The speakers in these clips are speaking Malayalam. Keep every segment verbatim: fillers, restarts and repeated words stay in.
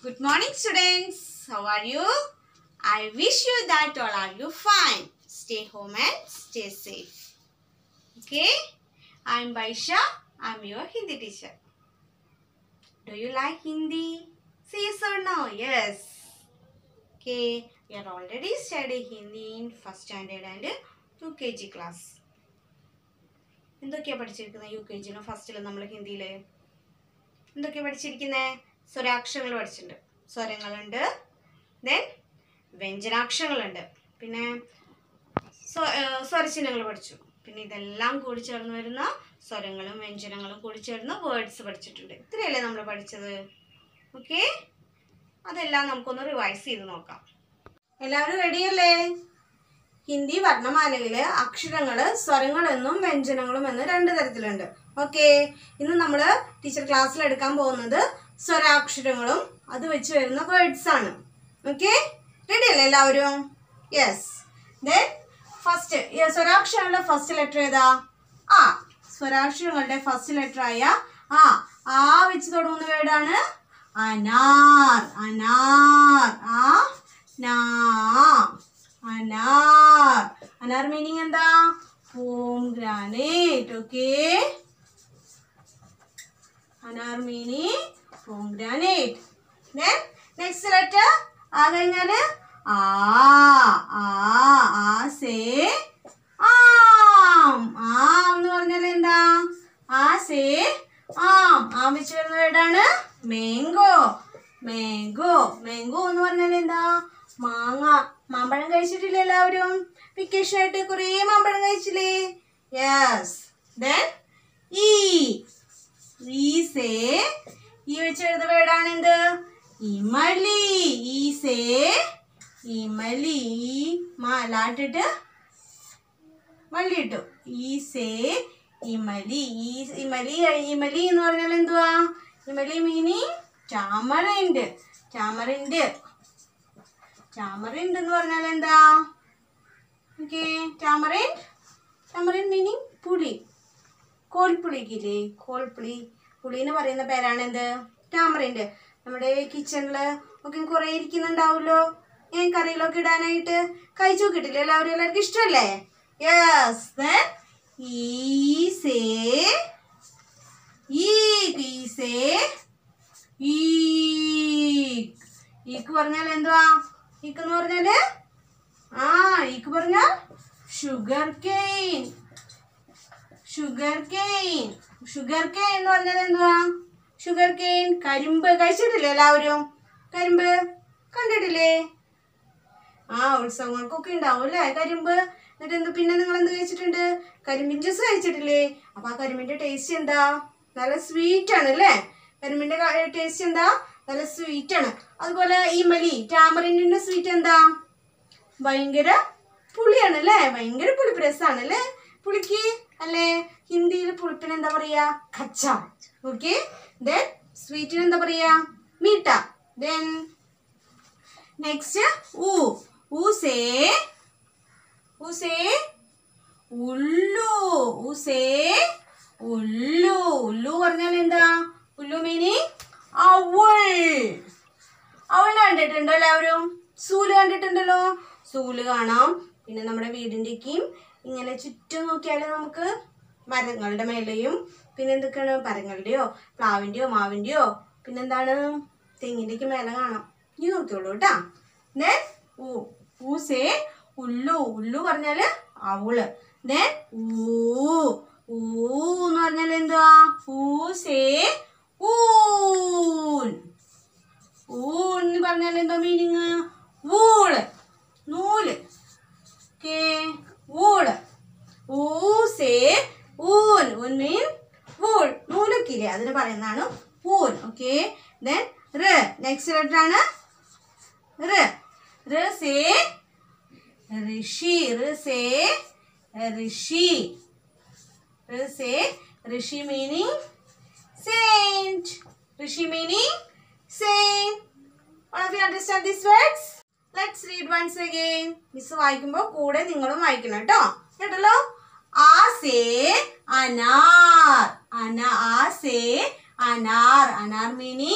Good morning, students. How are you? I wish you that all are you fine. Stay home and stay safe. Okay? I'm Baisha. I'm your Hindi teacher. Do you like Hindi? Say yes or no? Yes. Okay. We are already studying Hindi in first standard and two K G class. എന്തൊക്കെയാ പഠിച്ചിരിക്കുന്നത് യു കെ ജിയിലോ ഫസ്റ്റിലോ നമ്മൾ ഹിന്ദിയിൽ എന്തൊക്കെയാണ് പഠിച്ചിരിക്കുന്നത്? സ്വരാക്ഷരങ്ങൾ പഠിച്ചിട്ടുണ്ട്, സ്വരങ്ങളുണ്ട്, ദെൻ വ്യഞ്ജനാക്ഷരങ്ങളുണ്ട്, പിന്നെ സ്വരചിഹ്നങ്ങൾ പഠിച്ചു. പിന്നെ ഇതെല്ലാം കൂടി ചേർന്ന് വരുന്ന സ്വരങ്ങളും വ്യഞ്ജനങ്ങളും കൂടി ചേർന്ന് വേർഡ്സ് പഠിച്ചിട്ടുണ്ട്. ഇത്രയല്ലേ നമ്മൾ പഠിച്ചത്? ഓക്കെ, അതെല്ലാം നമുക്കൊന്ന് റിവൈസ് ചെയ്ത് നോക്കാം. എല്ലാവരും റെഡിയല്ലേ? ഹിന്ദി വർണ്ണമാലയില് അക്ഷരങ്ങള് സ്വരങ്ങളെന്നും വ്യഞ്ജനങ്ങളും എന്ന് രണ്ട് തരത്തിലുണ്ട്. ഓക്കെ, ഇന്ന് നമ്മൾ ടീച്ചർ ക്ലാസ്സിൽ എടുക്കാൻ പോകുന്നത് സ്വരാക്ഷരങ്ങളും അത് വെച്ച് വരുന്ന വേർഡ്സ് ആണ്. ഓക്കെ, റെഡി അല്ലേ എല്ലാവരും? യെസ്. ദെൻ ഫസ്റ്റ് സ്വരാക്ഷരങ്ങളുടെ ഫസ്റ്റ് ലെറ്റർ ഏതാ? ആ. സ്വരാക്ഷരങ്ങളുടെ ഫസ്റ്റ് ലെറ്റർ ആയ ആ ആ വെച്ച് തുടങ്ങുന്ന വേർഡാണ് അനാർ. അനാർ. ആ നാ അനാർ. അനാർ മീനിങ് എന്താ? പോംഗ്രാനേറ്റ്. ഓക്കെ, അനാർ meaning pomegranate. Then next letter ആ കഴിഞ്ഞാല് ആ. ആ ആ സേ ആം. ആം എന്ന് പറഞ്ഞാൽ എന്താ? ആ സേ ആം. ആം വെച്ച് വരുന്ന വേർഡാണ് മാംഗോ. മാംഗോ. മാംഗോ എന്ന് പറഞ്ഞാൽ എന്താ? മാങ്ങ. മാമ്പഴം കഴിച്ചിട്ടില്ലേ എല്ലാവരും? വെക്കേഷൻ ആയിട്ട് കുറേ മാമ്പഴം കഴിച്ചില്ലേ? യെസ്. ദെൻ ഈ. ഈ സേ ഈ വെച്ച് എഴുതുന്ന വേർഡാണ് എന്ത്? ഇമലി. ഈ സേ ഇമലി. ഈ മാലാട്ടിട്ട് മല്ലി ഇട്ടു. ഈ സേ ഇമലി. ഈ ഇമലി. ഇമലി എന്ന് പറഞ്ഞാൽ എന്തുവാ? ഇമലി മീനിങ് ടാമറിൻഡ്. ടാമറിൻഡ്. ടാമറിൻഡ് എന്ന് പറഞ്ഞാൽ എന്താ? Okay, tamarind. ടാമറിൻഡ് മീനിങ് പുളി. കോൽപ്പുളിക്കില്ലേ? കോൽപ്പുളി. പുളി എന്ന് പറയുന്ന പേരാണ് എന്ത്? ടാമറിൻഡ്. നമ്മുടെ കിച്ചണിൽ ഒക്കെ കുറേ ഇരിക്കുന്നുണ്ടാവുമല്ലോ, ഞാൻ കറിയിലൊക്കെ ഇടാനായിട്ട്. കഴിച്ചു നോക്കിയിട്ടില്ലേ എല്ലാവരും? എല്ലാവർക്കും ഇഷ്ടമല്ലേ? യെസ്. ദെൻ ഈ സേ ഈ സേ ഈക്ക് പറഞ്ഞാൽ എന്തുവാ? ഈക്ക് എന്ന് പറഞ്ഞാല് ആ ഈക്ക് പറഞ്ഞാൽ sugarcane. Sugarcane. Sugarcane എന്ന് പറഞ്ഞാൽ എന്തുവാ? Sugarcane. കരിമ്പ്. കഴിച്ചിട്ടില്ലേ എല്ലാവരും? കരിമ്പ് കണ്ടിട്ടില്ലേ? ആ ഉത്സവങ്ങൾക്കൊക്കെ ഉണ്ടാവും അല്ലേ കരിമ്പ്. എന്നിട്ട് എന്ത് പിന്നെ നിങ്ങൾ എന്ത് കഴിച്ചിട്ടുണ്ട്? കരിമ്പിൻ ജ്യൂസ് കഴിച്ചിട്ടില്ലേ? അപ്പൊ ആ കരിമ്പിന്റെ ടേസ്റ്റ് എന്താ? നല്ല സ്വീറ്റ് ആണ് അല്ലേ? കരിമ്പിന്റെ ടേസ്റ്റ് എന്താ? നല്ല സ്വീറ്റ് ആണ്. അതുപോലെ ഇമലി ടാമറിൻഡിന്റെ സ്വീറ്റ് എന്താ? ഭയങ്കര പുളിയാണ് അല്ലേ? ഭയങ്കര പുളിപ്പ് രസമാണ് അല്ലേ പുളിക്ക് അല്ലേ? ഹിന്ദിയിൽ പുളിപ്പിന് എന്താ പറയാ? ഖച്ച. ഓക്കെ, ദെൻ സ്വീറ്റിന് എന്താ പറയാ? മീട്ട. ദെൻ നെക്സ്റ്റ് ഊ. ഊസേ ഊസേ ഉള്ളു. ഊസേ ഉള്ളു. ഉള്ളു പറഞ്ഞാൽ എന്താ? ഉള്ളു മീനിങ് അവൾ. അവൾ കണ്ടിട്ടുണ്ടോ എല്ലാവരും? സൂല് കണ്ടിട്ടുണ്ടല്ലോ? സൂല് കാണാം. പിന്നെ നമ്മുടെ വീടിൻ്റെക്കും ഇങ്ങനെ ചുറ്റും നോക്കിയാൽ നമുക്ക് മരങ്ങളുടെ മേലെയും പിന്നെ എന്തൊക്കെയാണ് മരങ്ങളുടെയോ പ്ലാവിൻ്റെയോ മാവിൻ്റെയോ പിന്നെന്താണ് തെങ്ങിൻ്റെയൊക്കെ മേലെ കാണാം. ഇനി നോക്കിയോളൂ കേട്ടാ. ദെൻ ഊ. ഊസേ ഉള്ളു. ഉള്ളു പറഞ്ഞാല് അവള്. ദെൻ ഊ. ഊ എന്ന് പറഞ്ഞാൽ എന്തുവാ? ഊസേ ഊൻ. ഊൻ എന്ന് പറഞ്ഞാൽ എന്തോ മീനിങ്? വൂള്. നൂല്. Okay, wool. ഊസേ ഊൻ. ഊൻ മീൻ വൂൾ. നൂലൊക്കെ ഇല്ലേ അതിന് പറയുന്നതാണ് ഊൻ. ഓക്കെ, ദെൻ റ്. നെക്സ്റ്റ് ലെറ്റർ ആണ് റ്. റ് സേ ഋഷി. റ് സേ ഋഷി. റ് സേ ഋഷി meaning saint. Rishi meaning saint. All of you understand these words? Let's read once again. Miss വായിക്കുമ്പോൾ കൂടെ നിങ്ങളും വായിക്കണം കേട്ടോ. കേട്ടല്ലോ? ആ സേ അനാർ. അന ആ സേ അനാർ. അനാർ meaning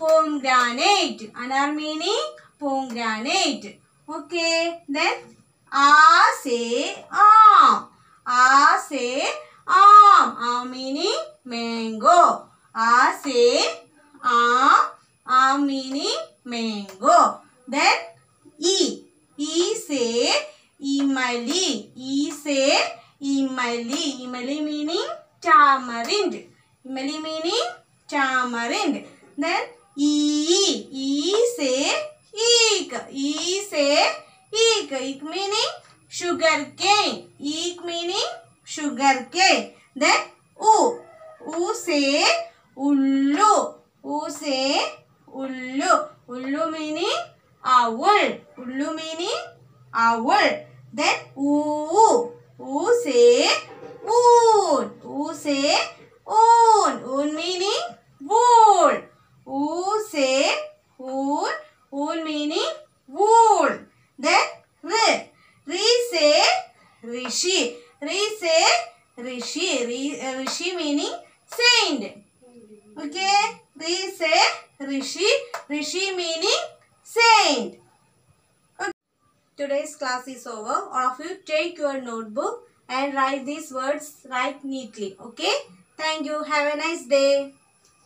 pomegranate. Anar meaning pomegranate. Okay. Then A say arm. A say arm. Arm meaning mango. A say arm. Arm meaning mango. Then E. E say Imali. E say Imali. Imali meaning tamarind. Imali meaning tamarind. Then E. E say eek. E say eek. Eek meaning sugar cane. Eek meaning sugar cane. Then U. U say ullu. U say ullu. Ullu meaning owl. Ullu meaning owl. Then U. U say oon. U say oon. Oon meaning wool. U say oon. Oon meaning wool. Then R. Re say rishi. Re say rishi. Re, rishi meaning saint. Okay. Re say rishi. Rishi meaning saint. Okay. Today's class is over. All of you take your notebook and write these words right neatly. Okay. Thank you. Have a nice day.